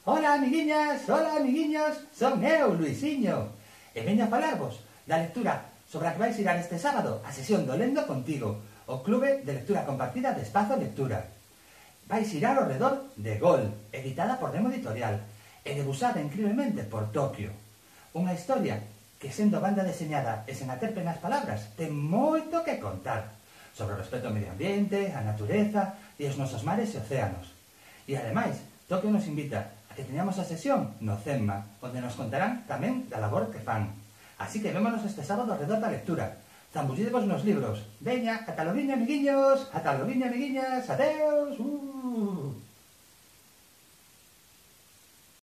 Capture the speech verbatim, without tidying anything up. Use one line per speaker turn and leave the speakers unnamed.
Hola, amiguiñas, hola, amiguiños, son eu, Luisiño, e veño a falarvos da lectura sobre a que vais ir este sábado a sesión do Lendo Contigo, o clube de lectura compartida de Espazo Lectura. Vais ir ao redor de Gol, editada por Nemo Editorial, e debusada increíblemente por Tokio. Unha historia que, sendo banda deseñada e sen aterpe nas palabras, ten moito que contar sobre o respeto ao medio ambiente, a natureza e os nosos mares e océanos. E, ademais, Tokio nos invita a que teñamos a sesión no CEMMA, onde nos contarán tamén da labor que fan. Así que vémonos este sábado ao redor da lectura. Zambullidevos nos libros. Veña, ata loguiño, amiguiños, ata loguiño, amiguiñas, adeus! Uh.